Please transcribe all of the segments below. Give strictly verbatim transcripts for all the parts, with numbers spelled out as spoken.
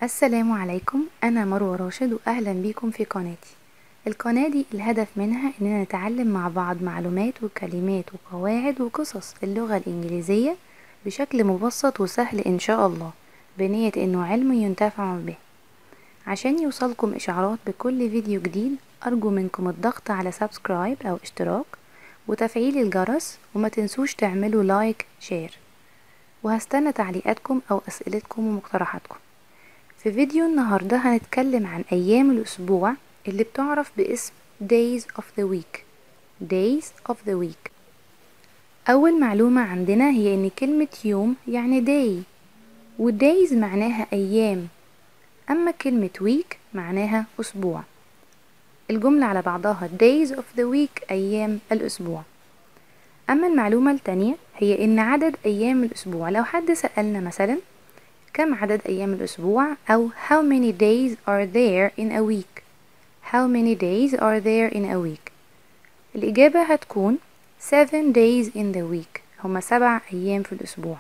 السلام عليكم، أنا مروة راشد وأهلا بيكم في قناتي. القناة دي الهدف منها إننا نتعلم مع بعض معلومات وكلمات وقواعد وقصص اللغة الإنجليزية بشكل مبسط وسهل إن شاء الله، بنية إنه علم ينتفع به. عشان يوصلكم إشعارات بكل فيديو جديد أرجو منكم الضغط على سبسكرايب أو اشتراك وتفعيل الجرس، وما تنسوش تعملوا لايك شير، وهستنى تعليقاتكم أو أسئلتكم ومقترحاتكم. في فيديو النهاردة هنتكلم عن أيام الأسبوع اللي بتعرف باسم days of the week. days of the week. أول معلومة عندنا هي إن كلمة يوم يعني day، و days معناها أيام، أما كلمة week معناها أسبوع. الجملة على بعضها days of the week أيام الأسبوع. أما المعلومة التانية هي إن عدد أيام الأسبوع، لو حد سألنا مثلا كم عدد أيام الأسبوع أو how many days are there in a week. how many days are there in a week. الإجابة هتكون seven days in the week. هما سبع أيام في الأسبوع.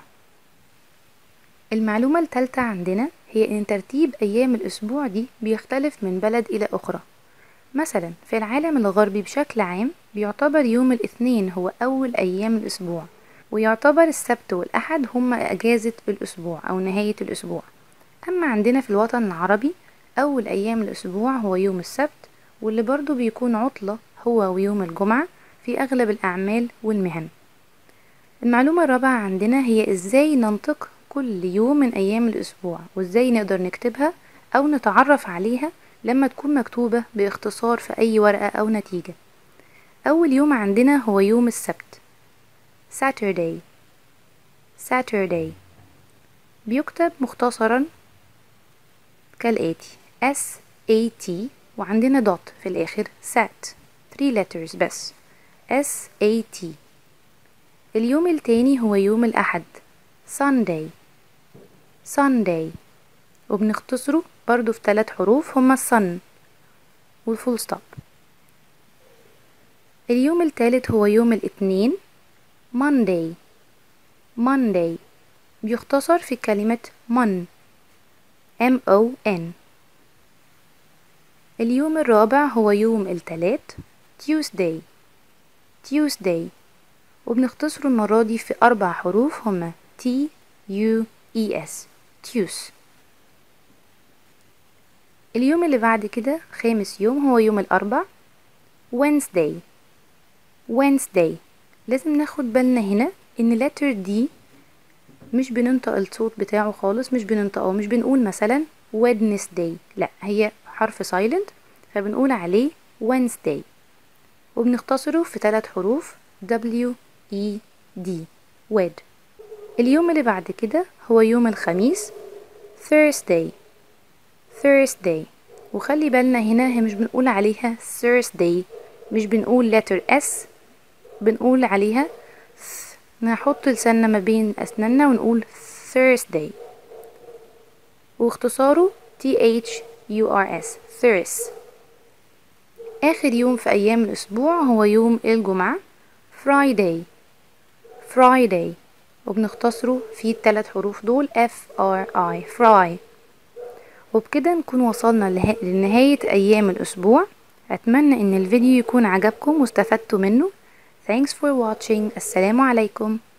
المعلومة الثالثة عندنا هي إن ترتيب أيام الأسبوع دي بيختلف من بلد إلى أخرى. مثلا في العالم الغربي بشكل عام بيعتبر يوم الاثنين هو أول أيام الأسبوع، ويعتبر السبت والأحد هما أجازة الأسبوع أو نهاية الأسبوع. أما عندنا في الوطن العربي أول أيام الأسبوع هو يوم السبت، واللي برضو بيكون عطلة هو ويوم الجمعة في أغلب الأعمال والمهن. المعلومة الرابعة عندنا هي إزاي ننطق كل يوم من أيام الأسبوع، وإزاي نقدر نكتبها أو نتعرف عليها لما تكون مكتوبة باختصار في أي ورقة أو نتيجة. أول يوم عندنا هو يوم السبت Saturday. Saturday بيكتب مختصرا كالآتي S A T وعندنا دوت في الآخر sat three letters بس S A T. اليوم التاني هو يوم الأحد Sunday. Sunday وبنختصره برضو في ثلاث حروف هما الصن والفول ستوب. اليوم التالت هو يوم الاثنين Monday. Monday بيختصر في كلمة mon M O N. اليوم الرابع هو يوم التلات Tuesday. Tuesday وبنختصره المرة دي في أربع حروف هما T U E S Tues. اليوم اللي بعد كده خامس يوم هو يوم الأربع Wednesday. Wednesday لازم ناخد بالنا هنا إن letter D مش بننطق الصوت بتاعه خالص، مش بننطقه، مش بنقول مثلا Wednesday، لا هي حرف silent فبنقول عليه Wednesday، وبنختصره في ثلاث حروف W E D Wed. اليوم اللي بعد كده هو يوم الخميس Thursday. Thursday وخلي بالنا هنا هي مش بنقول عليها Thursday، مش بنقول letter S، بنقول عليها th. نحط لساننا ما بين أسناننا ونقول Thursday، واختصاره T H U R S Thurs. آخر يوم في أيام الأسبوع هو يوم الجمعة Friday. Friday وبنختصره في الثلاث حروف دول F R I Fry. وبكده نكون وصلنا لنهاية أيام الأسبوع. أتمنى إن الفيديو يكون عجبكم واستفدتوا منه. Thanks for watching. السلام عليكم.